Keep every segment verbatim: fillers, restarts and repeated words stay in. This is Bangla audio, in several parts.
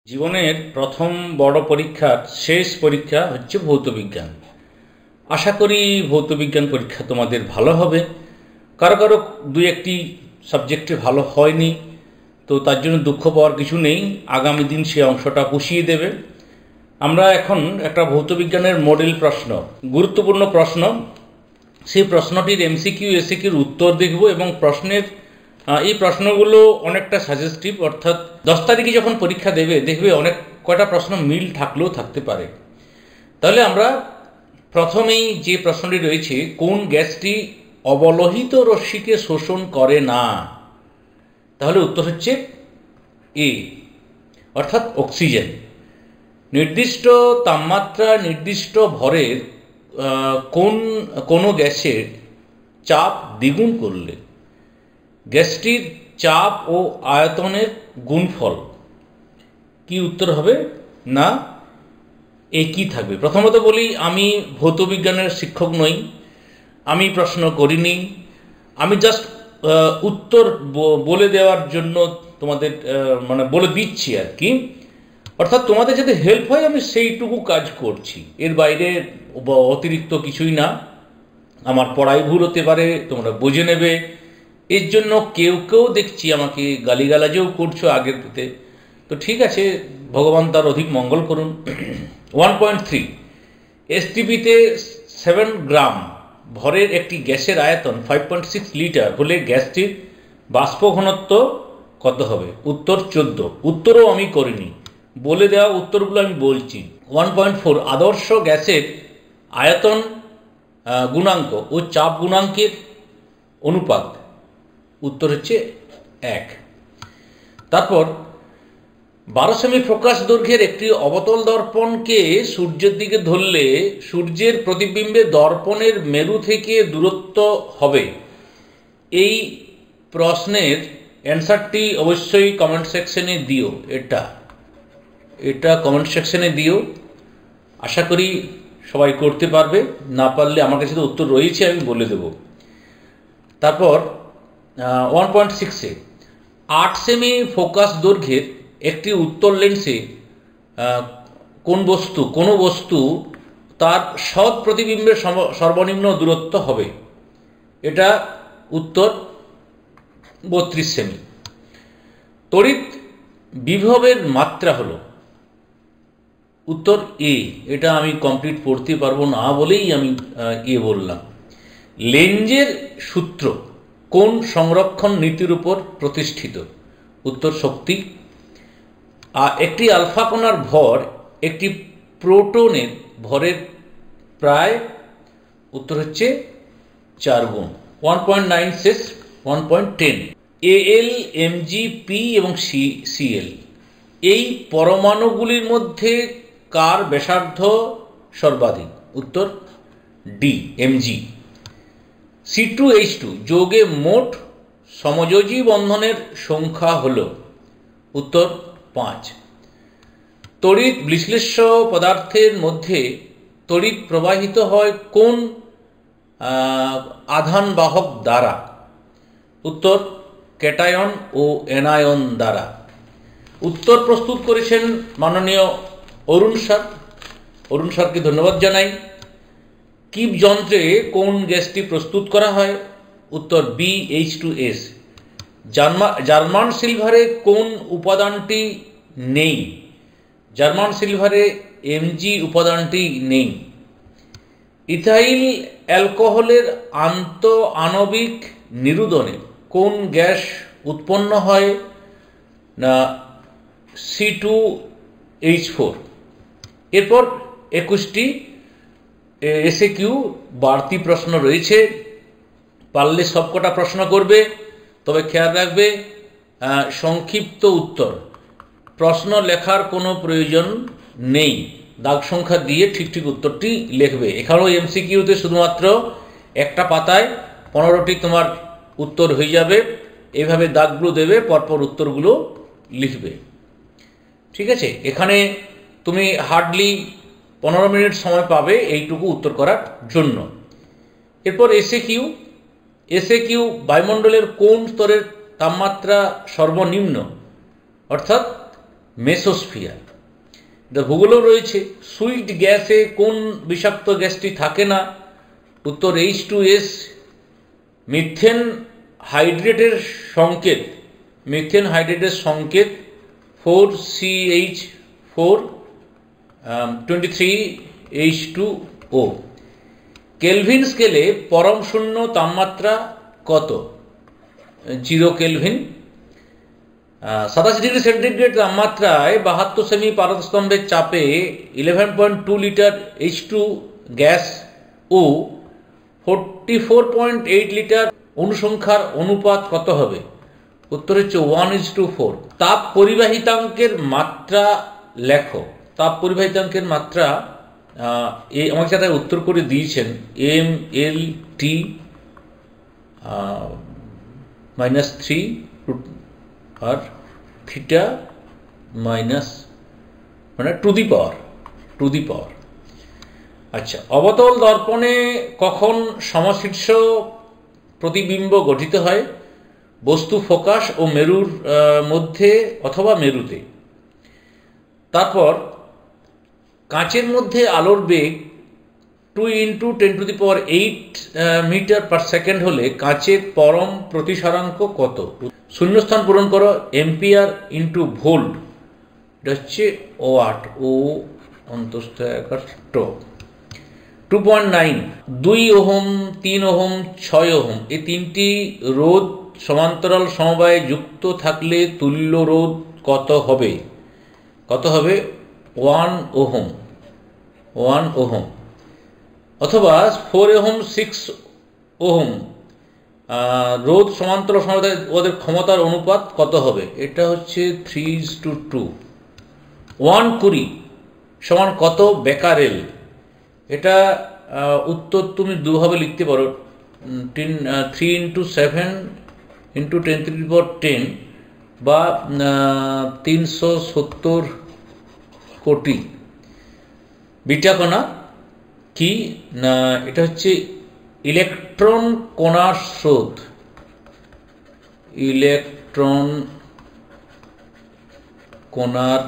জীবনের প্রথম বড় পরীক্ষার শেষ পরীক্ষা হচ্ছে ভৌতবিজ্ঞান। আশা করি ভৌতবিজ্ঞান পরীক্ষা তোমাদের ভালো হবে। কারো কারো দুই একটি সাবজেক্টে ভালো হয়নি, তো তার জন্য দুঃখ পাওয়ার কিছু নেই। আগামী দিন সে অংশটা পুষিয়ে দেবে। আমরা এখন একটা ভৌতবিজ্ঞানের মডেল প্রশ্ন, গুরুত্বপূর্ণ প্রশ্ন, সেই প্রশ্নটির এমসিকিউ এসিকিউর উত্তর দেখব এবং প্রশ্নের এই প্রশ্নগুলো অনেকটা সাজেস্টিভ, অর্থাৎ দশ তারিখে যখন পরীক্ষা দেবে দেখবে অনেক কয়টা প্রশ্ন মিল থাকলেও থাকতে পারে। তাহলে আমরা প্রথমেই যে প্রশ্নটি রয়েছে, কোন গ্যাসটি অবলোহিত রশ্মিকে শোষণ করে না, তাহলে উত্তর হচ্ছে এ, অর্থাৎ অক্সিজেন। নির্দিষ্ট তাপমাত্রা নির্দিষ্ট ভরের কোন কোনো গ্যাসের চাপ দ্বিগুণ করলে গ্যাসটির চাপ ও আয়তনের গুণফল কি উত্তর হবে না একই থাকবে। প্রথমত বলি, আমি ভৌতবিজ্ঞানের শিক্ষক নই, আমি প্রশ্ন করিনি, আমি জাস্ট উত্তর বলে দেওয়ার জন্য তোমাদের মানে বলে দিচ্ছি আর কি। অর্থাৎ তোমাদের যাতে হেল্প হয় আমি সেইটুকু কাজ করছি, এর বাইরে অতিরিক্ত কিছুই না। আমার পড়াই ভুল হতে পারে, তোমরা বুঝে নেবে। এর জন্য কেউ কেউ দেখছি আমাকে গালিগালাজও করছো আগের পেতে, তো ঠিক আছে, ভগবান তার অধিক মঙ্গল করুন। ওয়ান পয়েন্ট থ্রি এসটিপিতে সেভেন গ্রাম ভরের একটি গ্যাসের আয়তন ফাইভ পয়েন্ট সিক্স লিটার হলে গ্যাসটির বাষ্প ঘনত্ব কত হবে? উত্তর চোদ্দ। উত্তরও আমি করিনি, বলে দেওয়া উত্তরগুলো আমি বলছি। ওয়ান পয়েন্ট ফোর আদর্শ গ্যাসের আয়তন গুণাঙ্ক ও চাপ গুণাঙ্কের অনুপাত, উত্তর হচ্ছে এক। তারপর বারো সেমি ফোকাস দৈর্ঘ্যের একটি অবতল দর্পণকে সূর্যের দিকে ধরলে সূর্যের প্রতিবিম্বে দর্পণের মেরু থেকে দূরত্ব হবে। এই প্রশ্নের অ্যান্সারটি অবশ্যই কমেন্ট সেকশনে দিও। এটা এটা কমেন্ট সেকশনে দিও, আশা করি সবাই করতে পারবে। না পারলে আমার কাছে তো উত্তর রয়েছে, আমি বলে দেব। তারপর ওয়ান পয়েন্ট সিক্সে আট সেমি ফোকাস দৈর্ঘ্যের একটি উত্তল লেন্সে কোন বস্তু কোনো বস্তু তার সৎ প্রতিবিম্বের সর্বনিম্ন দূরত্ব হবে? এটা উত্তর বত্রিশ সেমি। তড়িৎ বিভবের মাত্রা হলো, উত্তর এ। এটা আমি কমপ্লিট পড়তে পারবো না বলেই আমি এ বললাম। লেঞ্জের সূত্র কোন সংরক্ষণ নীতির উপর প্রতিষ্ঠিত? উত্তর শক্তি। একটি আলফা কণার ভর একটি প্রোটনের ভরের প্রায়, উত্তর হচ্ছে চার গুণ। One point nine six one point ten AL MG P এবং সি সিএল এই পরমাণুগুলির মধ্যে কার ব্যাসার্ধ সর্বাধিক? উত্তর D, MG. C two H two যৌগে মোট সমযোজী বন্ধনের সংখ্যা হল, উত্তর পাঁচ। তড়িৎ বিশ্লেষ্য পদার্থের মধ্যে তড়িৎ প্রবাহিত হয় কোন আধান বাহক দ্বারা? উত্তর ক্যাটায়ন ও অ্যানায়ন দ্বারা। উত্তর প্রস্তুত করেছেন মাননীয় অরুণ স্যার। অরুণ স্যারকে ধন্যবাদ জানাই। কিপ যন্ত্রে কোন গ্যাসটি প্রস্তুত করা হয়? উত্তর B, H two S. German সিলভারে কোন উপাদানটি নেই? জার্মান সিলভারে এমজি উপাদানটি নেই। ইথাইল অ্যালকোহলের আন্ত আণবিক নিরুদনে কোন গ্যাস উৎপন্ন হয়? না সি টু এইচ ফোর। এরপর একুশটি এসে কিউ বাড়তি প্রশ্ন রয়েছে, পারলে সবকটা প্রশ্ন করবে, তবে খেয়াল রাখবে সংক্ষিপ্ত উত্তর। প্রশ্ন লেখার কোনো প্রয়োজন নেই, দাগ সংখ্যা দিয়ে ঠিক ঠিক উত্তরটি লিখবে। এখানেও এমসিকিউতে শুধুমাত্র একটা পাতায় পনেরোটি তোমার উত্তর হয়ে যাবে, এইভাবে দাগগুলো দেবে, পরপর উত্তরগুলো লিখবে। ঠিক আছে, এখানে তুমি হার্ডলি পনেরো মিনিট সময় পাবে এইটুকু উত্তর করার জন্য। এরপর এসে কিউ এসে কিউ বায়ুমণ্ডলের কোন স্তরের তাপমাত্রা সর্বনিম্ন, অর্থাৎ মেসোস্ফিয়ার। এটা ভূগোলেও রয়েছে। সুইট গ্যাসে কোন বিষাক্ত গ্যাসটি থাকে না? উত্তর এইচ টু এস। মিথেন হাইড্রেটের সংকেত, মিথেন হাইড্রেটের সংকেত four C H four twenty three H two O. Kelvin স্কেলে পরম শূন্য তাপমাত্রা কত? Zero Kelvin. সাতাশি ডিগ্রি সেন্টিগ্রেড তাপমাত্রায় বাহাত্তর সেমি পারদস্তম্ভের চাপে eleven point two litre H two gas ও forty four point eight litre অনুসংখ্যার অনুপাত কত হবে? উত্তর হচ্ছে ওয়ান ইজ টু ফোর। তাপ পরিবাহিতাঙ্কের মাত্রা লেখো। তাপ পরিবাহিতাঙ্কের মাত্রা এই আমাকে যারা উত্তর করে দিয়েছেন M L T minus three আর থিটা মাইনাস মানে to the power to the power আচ্ছা, অবতল দর্পণে কখন সমশীর্ষ প্রতিবিম্ব গঠিত হয়? বস্তু ফোকাস ও মেরুর মধ্যে অথবা মেরুতে। তারপর কাঁচের মধ্যে আলোর বেগ two into ten to the power eight metre per second হলে কাঁচের পরম প্রতিসরাঙ্ক কত? শূন্যস্থান পূরণ করো। এম্পিয়ার ইন্টু ভোল্ট, এটা হচ্ছে ওয়াট, ও অন্তস্থ একার টো। Two point nine. দুই ওহম, তিন ওহম, ছয় ওহম এই তিনটি রোধ সমান্তরাল সমবায়ে যুক্ত থাকলে তুল্য রোধ কত হবে? কত হবে? One ohm, one ohm. অথবা ফোর ওহম, সিক্স ওহম রোধ সমান্তরাল সমবায়ে ওদের ক্ষমতার অনুপাত কত হবে? এটা হচ্ছে three is to two. One কুড়ি সমান কত বেকারেল? এটা উত্তর তুমি দুভাবে লিখতে পারো, ten three into seven into ten three power ten বা তিনশো সত্তর কোটি। বিটা কণা কি না? এটা হচ্ছে ইলেকট্রন কণার স্রোত, ইলেকট্রন কণার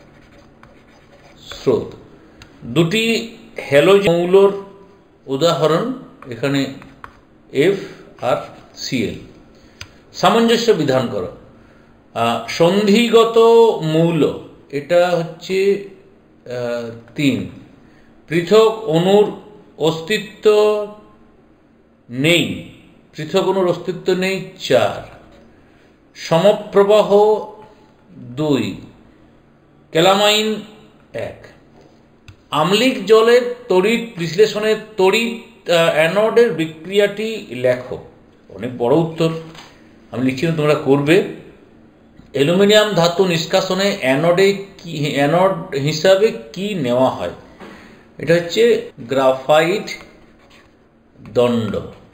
স্রোত। দুটি হ্যালোজেন মৌলর উদাহরণ এখানে এফ আর সিএল। সামঞ্জস্য বিধান করো। সন্ধিগত মৌল এটা হচ্ছে তিন। পৃথক অণুর অস্তিত্ব নেই, পৃথক অণুর অস্তিত্ব নেই চার। সমপ্রবাহ দুই। ক্যালামাইন এক। আম্লিক জলের তড়িৎ বিশ্লেষণের তড়িৎ অ্যানোডের বিক্রিয়াটি লেখো। অনেক বড় উত্তর, আমি লিখছি না, তোমরা করবে। অ্যালুমিনিয়াম ধাতু নিষ্কাশনে অ্যানোডে কি অ্যানোড হিসাবে কি নেওয়া হয়? এটা হচ্ছে গ্রাফাইট দণ্ড।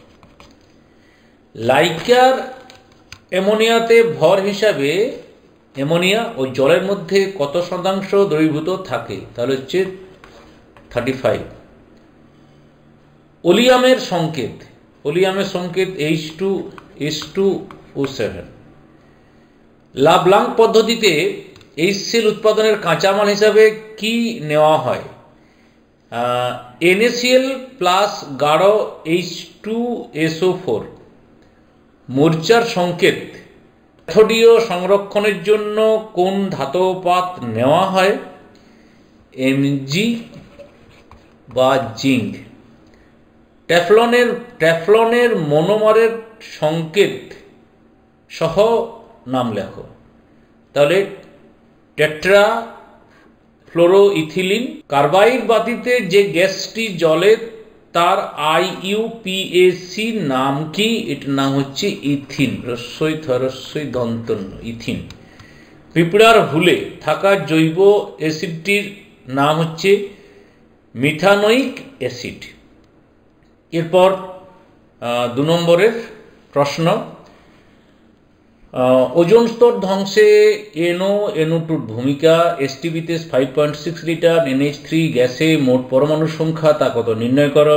লাইকার অ্যামোনিয়াতে ভর হিসাবে অ্যামোনিয়া ও জলের মধ্যে কত শতাংশ দ্রবীভূত থাকে? তাহলে হচ্ছে থার্টি ফাইভ। ওলিয়ামের সংকেত, ওলিয়ামের সংকেত H two S two O seven. Leblanc পদ্ধতিতে এইচসিএল উৎপাদনের কাঁচামাল হিসাবে কি নেওয়া হয়? এনএসিএল প্লাস গাঢ় এইচ টু এসও ফোর। মোর্চার সংকেত ক্যাথোডীয় সংরক্ষণের জন্য কোন ধাতব নেওয়া হয়? এমজি বা জিঙ্ক। ট্যাফলনের ট্যাফলনের মনোমারের সংকেত সহ নাম লেখো। তাহলে টেট্রা ফ্লোরোইথিলিন। কার্বাইড বাতিতে যে গ্যাসটি জ্বলে তার আইইউপিএসি নাম কি? এটার নাম হচ্ছে ইথিন। রস্যই থরস্যই দন্তন্য, ইথিন। পিঁপড়ার হুলে থাকা জৈব অ্যাসিডটির নাম হচ্ছে মিথানোইক অ্যাসিড। এরপর দু নম্বরের প্রশ্ন, ওজোন স্তর ধ্বংসে এনও এনও টুর ভূমিকা। এসটিবিতে five point six litre NH three গ্যাসে মোট পরমাণুর সংখ্যা তা কত নির্ণয় করো।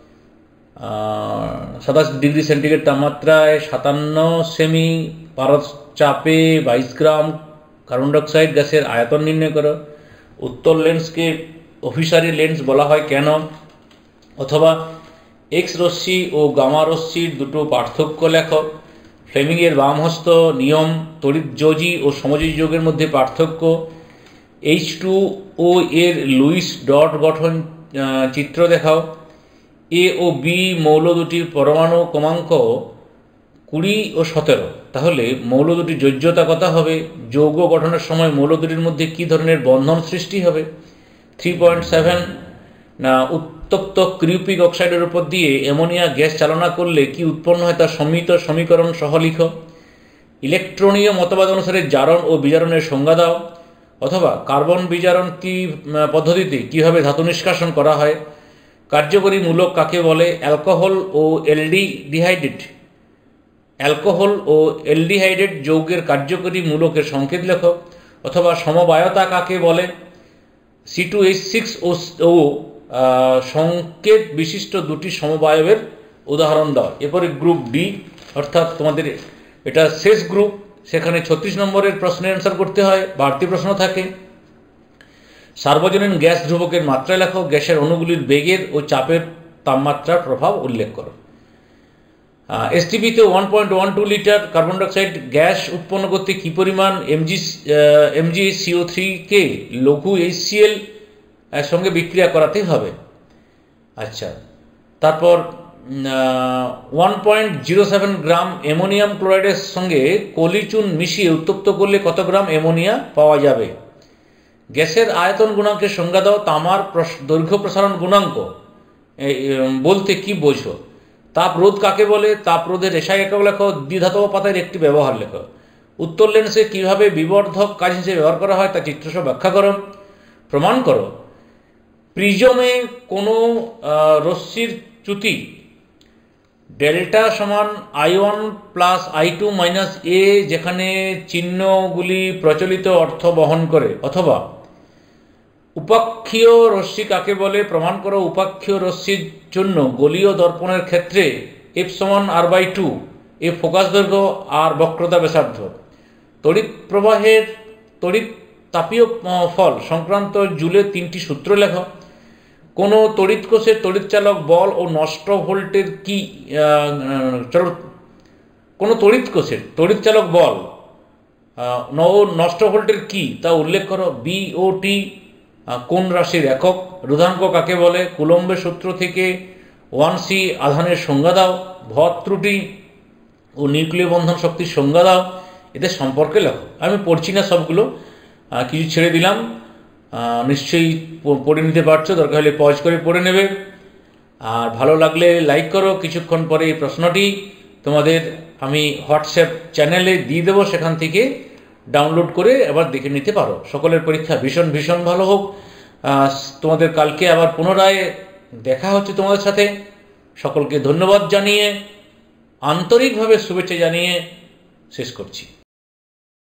সাতাশ ডিগ্রি সেন্টিগ্রেড তাপমাত্রায় সাতান্ন সেমি পারদ চাপে বাইশ গ্রাম কার্বন ডাইঅক্সাইড গ্যাসের আয়তন নির্ণয় করো, উত্তল লেন্সকে অভিসারী লেন্স বলা হয় কেন, অথবা এক্স রশ্মি ও গামা রশ্মির দুটো পার্থক্য লেখো, ফ্লেমিংয়ের বামহস্ত নিয়ম, তড়িৎযোজী ও সমযোজী যৌগের মধ্যে পার্থক্য, এইচ টু ও এর লুইস ডট গঠন চিত্র দেখাও, এ ও বি মৌল দুটির পরমাণু ক্রমাঙ্ক কুড়ি ও সতেরো, তাহলে মৌল দুটির যোজ্যতা কত হবে, যৌগ গঠনের সময় মৌল দুটির মধ্যে কী ধরনের বন্ধন সৃষ্টি হবে। থ্রি পয়েন্ট সেভেন না উত্তপ্ত ক্রিউপিক অক্সাইডের উপর দিয়ে অ্যামোনিয়া গ্যাস চালনা করলে কি উৎপন্ন হয় তার সমৃত সমীকরণ সহ লিখো। ইলেকট্রনীয় মতবাদ অনুসারে জারণ ও বিজারণের সংজ্ঞা দাও, অথবা কার্বন বিজারণ কি পদ্ধতিতে কীভাবে ধাতু নিষ্কাশন করা হয়। কার্যকরী মূলক কাকে বলে, অ্যালকোহল ও এলডিহাইডেট অ্যালকোহল ও এলডিহাইডেট যৌগের কার্যকরী মূলকের সংকেত লেখো, অথবা সমবায়তা কাকে বলে, C two H six O সংকেত বিশিষ্ট দুটি সমবায়বের উদাহরণ দাও। এরপরে গ্রুপ ডি, অর্থাৎ তোমাদের এটা শেষ গ্রুপ, সেখানে ছত্রিশ নম্বরের প্রশ্নের অ্যান্সার করতে হয়, বাড়তি প্রশ্ন থাকে। সার্বজনীন গ্যাস ধ্রুবকের মাত্রা লেখো, গ্যাসের অণুগুলির বেগের ও চাপের তাপমাত্রার প্রভাব উল্লেখ করো। এসটিপিতে one point one two litre carbon dioxide gas উৎপন্ন করতে কী পরিমাণ এমজি এমজি সিও থ্রিকে লঘু এইচসিএল এর সঙ্গে বিক্রিয়া করাতে হবে। আচ্ছা, তারপর one point zero seven gram ammonium ক্লোরাইডের সঙ্গে কলিচুন মিশিয়ে উত্তপ্ত করলে কত গ্রাম অ্যামোনিয়া পাওয়া যাবে। গ্যাসের আয়তন গুণাঙ্কের সংজ্ঞা দাও, তামার দৈর্ঘ্য প্রসারণ গুণাঙ্ক বলতে কি বোঝো। তাপ রোধ কাকে বলে, তাপ রোধের এসআই একক লেখো, দ্বিধাতব পাতার একটি ব্যবহার লেখো। উত্তল লেন্সে কীভাবে বিবর্ধক কাজ হিসেবে ব্যবহার করা হয় তা চিত্রসহ ব্যাখ্যা করো। প্রমাণ করো প্রিজমে কোনো রশ্মির চ্যুতি ডেল্টা সমান I one plus I two minus A, যেখানে চিহ্নগুলি প্রচলিত অর্থ বহন করে, অথবা উপাক্ষীয় রশ্মি কাকে বলে, প্রমাণ করো। উপাক্ষীয় রশ্মির জন্য গোলীয় দর্পণের ক্ষেত্রে এফ সমান আর বাই টু, এ ফোকাস দৈর্ঘ্য আর বক্রতা ব্যাসার্ধ। তড়িৎ প্রবাহের তড়িৎ তাপীয় ফল সংক্রান্ত জুলের তিনটি সূত্র লেখো। কোনো তড়িৎ কোষের তড়িৎচালক বল ও নষ্ট ভোল্টের কি কোনো তড়িৎ কোষের তড়িৎচালক বল ও নষ্ট ভোল্টের কি তা উল্লেখ করো। বি ও টি কোন রাশির একক। রোধাঙ্ক কাকে বলে। কুলম্বের সূত্র থেকে ওয়ান সি আধানের সংজ্ঞা দাও। ভর ত্রুটি ও নিউক্লিয় বন্ধন শক্তির সংজ্ঞা দাও। এদের সম্পর্কে লেখো। আমি পড়ছি না সবগুলো, কিছু ছেড়ে দিলাম, নিশ্চয়ই পড়ে নিতে পারছো, দরকার হলে পজ করে পড়ে নেবে। আর ভালো লাগলে লাইক করো। কিছুক্ষণ পরে এই প্রশ্নটি তোমাদের আমি হোয়াটসঅ্যাপ চ্যানেলে দিয়ে দেবো, সেখান থেকে ডাউনলোড করে এবার দেখে নিতে পারো। সকলের পরীক্ষা ভীষণ ভীষণ ভালো হোক। তোমাদের কালকে আবার পুনরায় দেখা হচ্ছে তোমাদের সাথে। সকলকে ধন্যবাদ জানিয়ে, আন্তরিকভাবে শুভেচ্ছা জানিয়ে শেষ করছি।